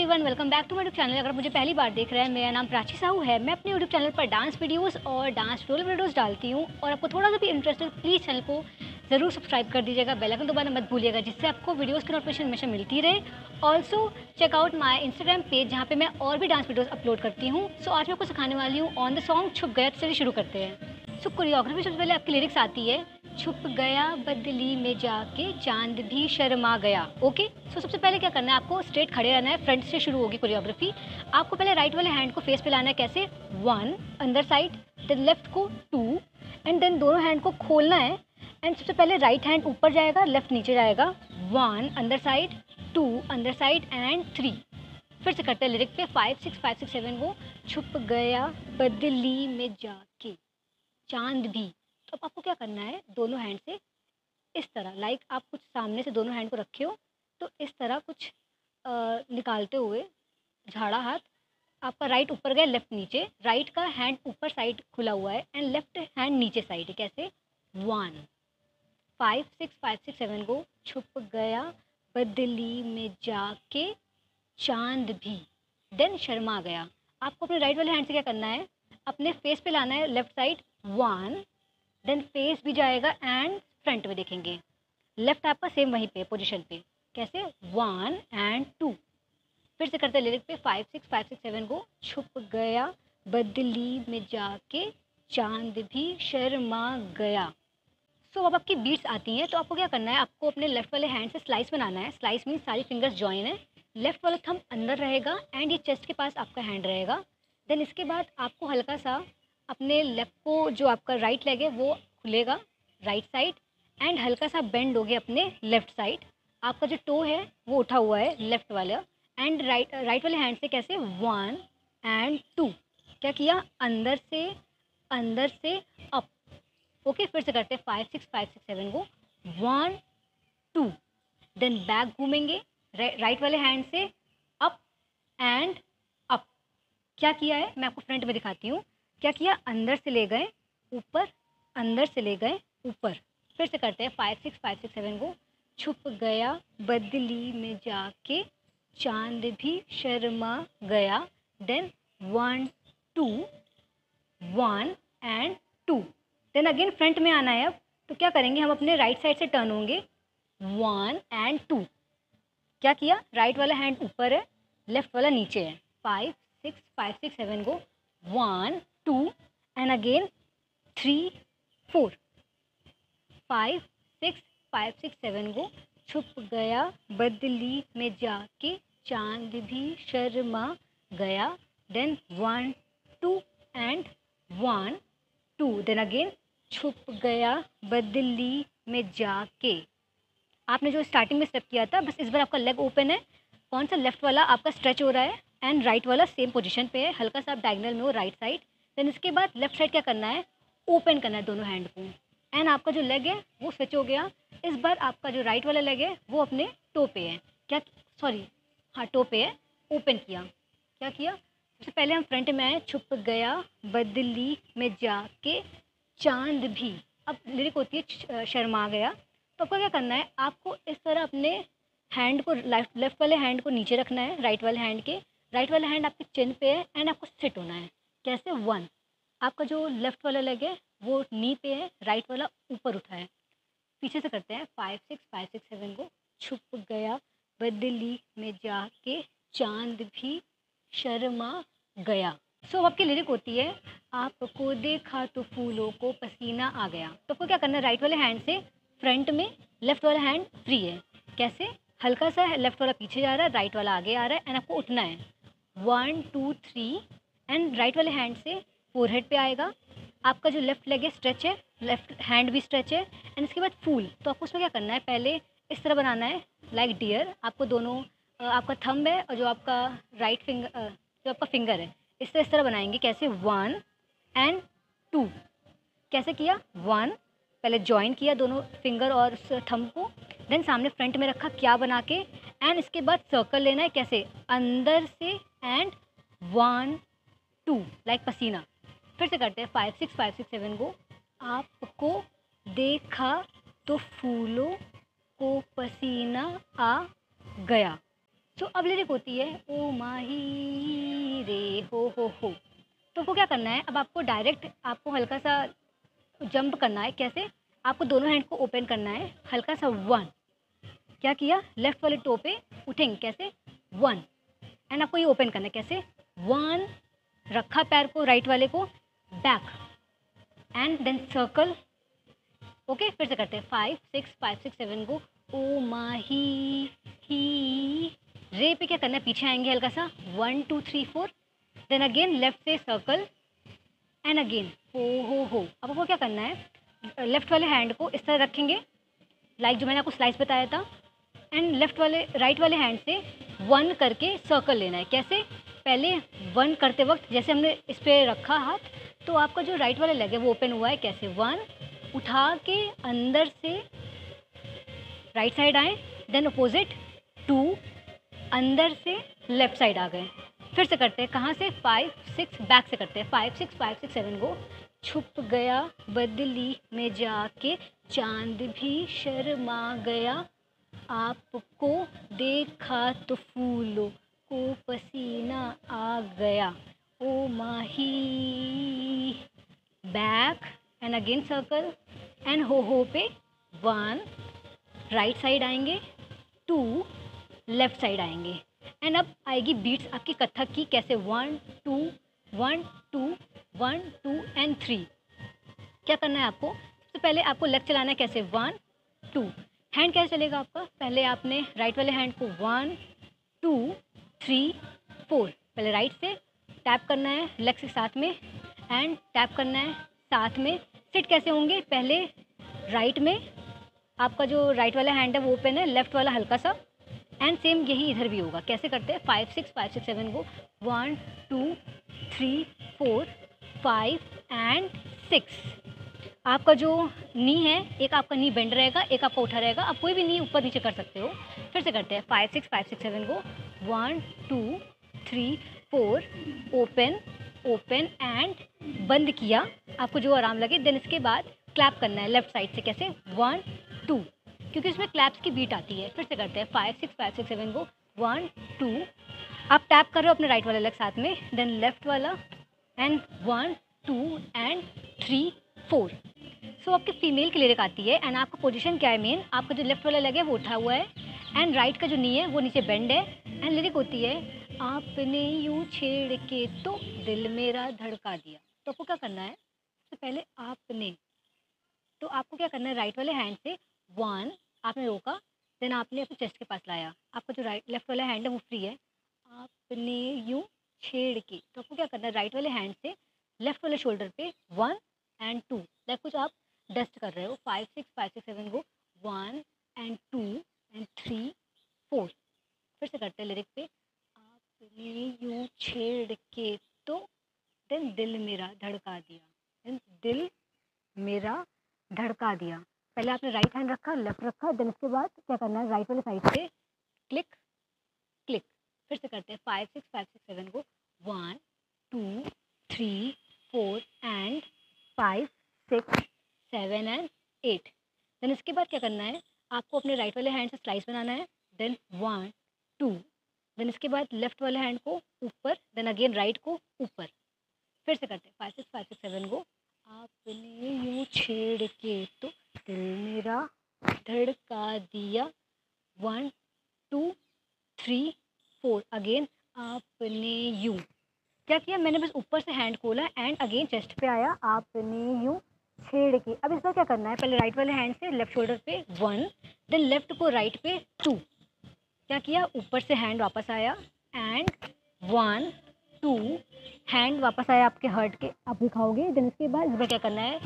Everyone, welcome back to my YouTube channel. अगर मुझे पहली बार देख रहे हैं, मेरा नाम प्राची साहू है। मैं अपने यूट्यूब चैनल पर डांस वीडियोस और डांस ट्यूटोरियल वीडियोस डालती हूँ। और आपको थोड़ा सा भी इंटरेस्ट है, प्लीज़ चैनल को ज़रूर सब्सक्राइब कर दीजिएगा, बेल आइकन दबाना मत भूलिएगा, जिससे आपको वीडियोज़ की नोटिफिकेशन हमेशा मिलती रहे। Also check out my Instagram page, जहाँ पे मैं और भी डांस वीडियोज़ अपलोड करती हूँ। सो आज मैं आपको सिखाने वाली हूँ ऑन द सॉन्ग छुप गया। चलिए शुरू करते हैं। सो कोरियोग्राफी सबसे पहले आपकी लिरिक्स आती है, छुप गया बदली में जाके चांद भी शर्मा गया। ओके, सो सबसे पहले क्या करना है, आपको स्ट्रेट खड़े रहना है। फ्रंट से शुरू होगी कोरियोग्राफी। आपको पहले राइट वाले हैंड को फेस पे लाना है। कैसे? 1 अंदर साइड, देन लेफ्ट को 2 एंड देन दोनों हैंड को खोलना है। एंड सबसे पहले राइट हैंड ऊपर जाएगा, लेफ्ट नीचे जाएगा। 1 अंदर साइड, 2 अंदर साइड एंड 3। फिर से करते हैं लिरिक पे 5 6 5 6 7 वो छुप गया बदली में जाके चांद भी। तो अब आपको क्या करना है, दोनों हैंड से इस तरह, लाइक आप कुछ सामने से दोनों हैंड को रखे हो, तो इस तरह कुछ निकालते हुए झाड़ा हाथ, आपका राइट ऊपर गया, लेफ्ट नीचे, राइट का हैंड ऊपर साइड खुला हुआ है एंड लेफ्ट हैंड नीचे साइड है। कैसे? 1 5 6 5 6 7 को छुप गया बदली में जाके चांद भी, देन शर्मा गया। आपको अपने राइट वाले हैंड से क्या करना है, अपने फेस पे लाना है, लेफ्ट साइड 1, देन फेस भी जाएगा एंड फ्रंट में देखेंगे। लेफ्ट आपका सेम वहीं पे पोजीशन पे। कैसे? 1 एंड 2। फिर से करते हैं लिरिक पे 5 6 5 6 7 को छुप गया बदली में जाके चांद भी शर्मा गया। सो अब आपकी बीट्स आती हैं, तो आपको क्या करना है, आपको अपने लेफ्ट वाले हैंड से स्लाइस बनाना है। स्लाइस मीन सारी फिंगर्स जॉइन है। लेफ्ट वाला थंब अंदर रहेगा एंड ये चेस्ट के पास आपका हैंड रहेगा। देन इसके बाद आपको हल्का सा अपने लेफ्ट को, जो आपका राइट लेग है वो खुलेगा राइट साइड एंड हल्का सा बेंड हो गया अपने लेफ्ट साइड। आपका जो टो है वो उठा हुआ है लेफ्ट वाला एंड राइट वाले हैंड से। कैसे? 1 एंड 2। क्या किया? अंदर से अप। ओके, फिर से करते हैं 5 6 5 6 7 को 1 2, देन बैक घूमेंगे राइट वाले हैंड से अप एंड अप। क्या किया है, मैं आपको फ्रंट में दिखाती हूँ। क्या किया? अंदर से ले गए ऊपर, अंदर से ले गए ऊपर। फिर से करते हैं 5 6 5 6 7 को छुप गया बदली में जाके चांद भी शर्मा गया, then 1 2 1 and 2। Then again front में आना है। अब तो क्या करेंगे, हम अपने राइट साइड से टर्न होंगे 1 एंड 2। क्या किया? राइट वाला हैंड ऊपर है, लेफ्ट वाला नीचे है। 5 6 5 6 7 को 1 2 एंड अगेन 3 4। 5 6 5 6 7 को छुप गया बदली में जाके चांद भी शर्मा गया, देन 1 2 एंड 1 2, देन अगेन छुप गया बदली में जाके। आपने जो स्टार्टिंग में स्टेप किया था, बस इस बार आपका लेग ओपन है। कौन सा? लेफ्ट वाला आपका स्ट्रेच हो रहा है एंड राइट वाला सेम पोजीशन पे है, हल्का सा आप डायगोनल में हो राइट साइड। देन इसके बाद लेफ्ट साइड क्या करना है, ओपन करना है दोनों हैंड को एंड आपका जो लेग है वो स्विच हो गया। इस बार आपका जो राइट वाला लेग है वो अपने टो पे है। क्या? सॉरी, हाँ, टो पे है, ओपन किया। क्या किया? सबसे पहले हम फ्रंट में आए, छुप गया बदली में जाके चांद भी। अब लिरिक होती है शर्मा गया। तो आपको क्या करना है, आपको इस तरह अपने हैंड को, लेफ्ट वाले हैंड को नीचे रखना है राइट वाले हैंड के। राइट वाला हैंड आपके चिन पे है एंड आपको सिट होना है। कैसे? 1, आपका जो लेफ्ट वाला लेग है वो नी पे है, राइट वाला ऊपर उठा है। पीछे से करते हैं 5 6 5 6 7 को छुप गया बदली में जाके चांद भी शर्मा गया। सो आपकी लिरिक होती है, आपको देखा तो फूलों को पसीना आ गया। तो आपको क्या करना है, राइट वाले हैंड से फ्रंट में, लेफ्ट वाला हैंड फ्री है। कैसे? हल्का सा लेफ्ट वाला पीछे जा रहा है, राइट वाला आगे आ रहा है एंड आपको उठना है 1 2 3 एंड राइट वाले हैंड से फोरहेड पे आएगा। आपका जो लेफ्ट लेग है स्ट्रेच है, लेफ्ट हैंड भी स्ट्रेच है एंड इसके बाद फूल। तो आपको उसमें क्या करना है, पहले इस तरह बनाना है लाइक डियर। आपको दोनों आपका थंब है और जो आपका राइट फिंगर, जो आपका फिंगर है, इस तरह बनाएंगे। कैसे? 1 एंड 2। कैसे किया? 1, पहले जॉइन किया दोनों फिंगर और उस थंब को, देन सामने फ्रंट में रखा क्या बना के एंड इसके बाद सर्कल लेना है। कैसे? अंदर से एंड 1 2 लाइक पसीना। फिर से करते हैं 5 6 5 6 7 को आपको देखा तो फूलों को पसीना आ गया। सो अब लिरिक होती है ओ माही रे हो। तो वो क्या करना है, अब आपको डायरेक्ट आपको हल्का सा जंप करना है। कैसे? आपको दोनों हैंड को ओपन करना है, हल्का सा 1, क्या किया, लेफ्ट वाले टो पे उठेंगे, कैसे 1, एंड आपको ये ओपन करना है, कैसे 1, रखा पैर को राइट वाले को, back and then circle. Okay, फिर से करते हैं 5 6 5 6 7 को ओ माही ही रे पे क्या करना है, पीछे आएंगे हल्का सा 1 2 3 4, देन अगेन लेफ्ट से सर्कल एंड अगेन हो। अब आपको क्या करना है, लेफ्ट वाले हैंड को इस तरह रखेंगे लाइक जो मैंने आपको स्लाइस बताया था, एंड राइट वाले हैंड से 1 करके सर्कल लेना है। कैसे? पहले 1 करते वक्त जैसे हमने इस पर रखा हाथ, तो आपका जो राइट वाला लेग है वो ओपन हुआ है। कैसे? 1 उठा के अंदर से राइट साइड आए, देन अपोजिट 2 अंदर से लेफ्ट साइड आ गए। फिर से करते हैं, कहाँ से, 5 6 बैक से करते हैं, 5 6 5 6 7 को छुप गया बदली में जाके चांद भी शर्मा गया, आपको देखा तो फूलों को पसीना आ गया, ओ माही back and again circle and हो पे 1 राइट साइड आएंगे, 2 लेफ्ट साइड आएंगे, एंड अब आएगी बीट्स आपकी कथक की। कैसे? 1 2 1 2 1 2 एंड 3। क्या करना है आपको, सबसे पहले आपको लेग चलाना है। कैसे? 1 2, हैंड कैसे चलेगा आपका, पहले आपने राइट वाले हैंड को 1 2 3 4 पहले राइट से टैप करना है लेग से साथ में, एंड टैप करना है साथ में। सिट कैसे होंगे, पहले राइट में आपका जो राइट वाला हैंड है वो ओपन है, लेफ्ट वाला हल्का सा, एंड सेम यही इधर भी होगा। कैसे करते हैं, 5 6 5 6 7 को 1 2 3 4 5 एंड 6। आपका जो नी है, एक आपका नी बेंड रहेगा, एक आपका उठा रहेगा, आप कोई भी नी ऊपर नीचे कर सकते हो। फिर से करते हैं 5 6 5 6 7 को 1 2 3 4 ओपन ओपन एंड बंद किया, आपको जो आराम लगे। देन इसके बाद क्लैप करना है लेफ्ट साइड से। कैसे? 1 2, क्योंकि इसमें क्लैप्स की बीट आती है। फिर से करते हैं 5 6 5 6 7 को 1 2, आप टैप कर रहे हो अपने राइट वाला लेग साथ में, देन लेफ्ट वाला एंड 1 2 एंड 3 4। सो आपके फीमेल की लिरिक आती है, एंड आपका पोजीशन क्या है, मेन आपका जो लेफ्ट वाला लेग है वो उठा हुआ है, एंड राइट का जो नी है वो नीचे बेंड है, एंड लिरिक होती है आपने यूं छेड़ के तो दिल मेरा धड़का दिया। तो आपको क्या करना है, सबसे पहले आपने, तो आपको क्या करना है, राइट वाले हैंड से 1 आपने रोका, देन आपने अपने चेस्ट के पास लाया, आपका जो लेफ्ट वाला हैंड है वो फ्री है, आपने यूं छेड़ के। तो आपको क्या करना है, राइट वाले हैंड से लेफ्ट वाले शोल्डर पे 1 एंड 2, लाइक कुछ आप डस्ट कर रहे हो, 5 6 5 6 7 को 1 एंड 2 एंड 3 4। फिर से करते हैं लिरिक पे, आपने यूं छेड़ के तो देन दिल मेरा धड़का दिया, देन दिल मेरा धड़का दिया। पहले आपने राइट हैंड रखा, लेफ्ट रखा, देन इसके बाद क्या करना है, राइट वाले साइड से क्लिक क्लिक। फिर से करते हैं 5 6 5 6 7 को 1 2 3 4 एंड 5 6 7 एंड 8। देन इसके बाद क्या करना है, आपको अपने राइट वाले हैंड से स्लाइस बनाना है, देन 1 2, देन इसके बाद लेफ्ट वाले हैंड को ऊपर, देन अगेन राइट को ऊपर। फिर से करते हैं 5 6 5 6 7 को आपने यूं छेड़ के तो दिल मेरा धड़का दिया, 1 2 3 4 अगेन आपने यूं। क्या किया मैंने, बस ऊपर से हैंड खोला एंड अगेन चेस्ट पे आया, आपने यूं छेड़ के। अब इस बार क्या करना है, पहले राइट वाले हैंड से लेफ्ट शोल्डर पे 1, देन लेफ्ट को राइट पे 2, क्या किया, ऊपर से हैंड वापस आया एंड 1 2, हैंड वापस आया आपके हर्ट के, आप दिखाओगे। देन इसके बाद इस बार क्या करना है,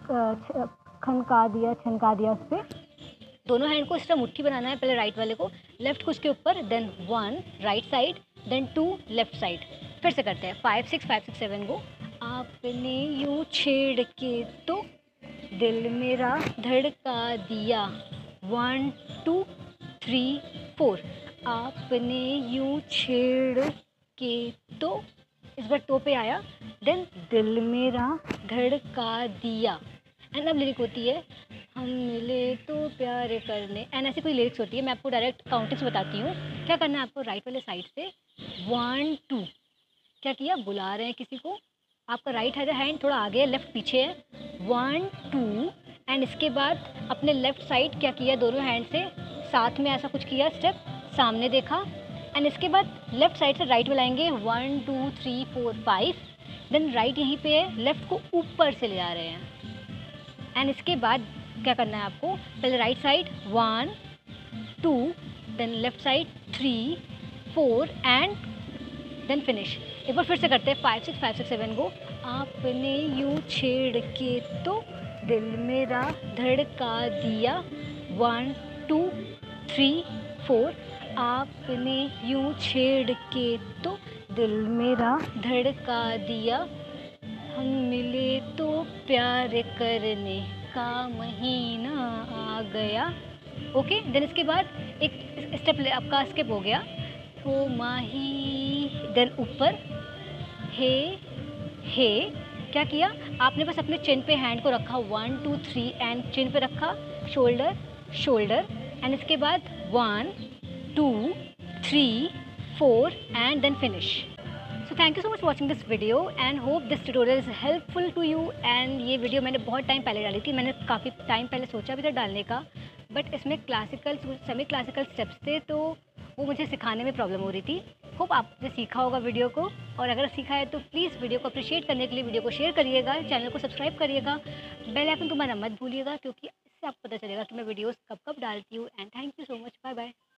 छनका दिया उस पर, दोनों हैंड को इस तरह मुट्ठी बनाना है, पहले राइट वाले को, लेफ्ट को उसके ऊपर, then 1 right side, then 2 left side. फिर से करते हैं 5 6 5 6 7 को आपने यूं छेड़ के तो दिल मेरा धड़का दिया, 1 2 3 4 आपने यूं छेड़ के तो, इस बार टो पे आया, देन दिल मेरा धड़का दिया, एंड अब लिरिक होती है हम मिले तो प्यार करने, एंड ऐसी कोई लिरिक्स होती है। मैं आपको डायरेक्ट काउंटिंग से बताती हूँ। क्या करना है आपको, राइट वाले साइड से 1 2, क्या किया, बुला रहे हैं किसी को, आपका राइट हैंड थोड़ा आगे है, लेफ्ट पीछे है, 1 2, एंड इसके बाद अपने लेफ्ट साइड क्या किया, दोनों हैंड से साथ में ऐसा कुछ किया, स्टेप सामने देखा, एंड इसके बाद लेफ्ट साइड से राइट में लाएंगे 1 2 3 4 5, देन राइट यहीं पे है, लेफ्ट को ऊपर से ले जा रहे हैं। एंड इसके बाद क्या करना है आपको, पहले right side 1 2, then left side 3 4 and then finish. एक बार फिर से करते हैं, 5 6 5 6 7 गो। आपने यूँ छेड़ के तो दिल मेरा धड़का दिया, 1 2 3 4। आपने यूँ छेड़ के तो दिल मेरा धड़का दिया, हम मिले तो प्यार करने का महीना आ गया। ओके, देन इसके बाद एक स्टेप आपका स्किप हो गया, हो माही, देन ऊपर हे, क्या किया आपने, बस अपने चिन पे हैंड को रखा, 1 2 3 एंड चिन पे रखा, शोल्डर शोल्डर, एंड इसके बाद 1 2 3 4 and then finish. So thank you so much watching this video and hope this tutorial is helpful to you. And ये वीडियो मैंने बहुत टाइम पहले डाली थी, मैंने काफ़ी टाइम पहले सोचा भी था डालने का, बट इसमें क्लासिकल सेमी क्लासिकल स्टेप्स थे, तो वो मुझे सिखाने में प्रॉब्लम हो रही थी। होप आपने सीखा होगा वीडियो को, और अगर सीखा है तो प्लीज़ वीडियो को अप्रिशिएट करने के लिए वीडियो को शेयर करिएगा, चैनल को सब्सक्राइब करिएगा, बेल आइकन दबाना मत भूलिएगा, क्योंकि इससे आपको पता चलेगा कि मैं वीडियोस कब कब डालती हूँ। And thank you so much, bye bye.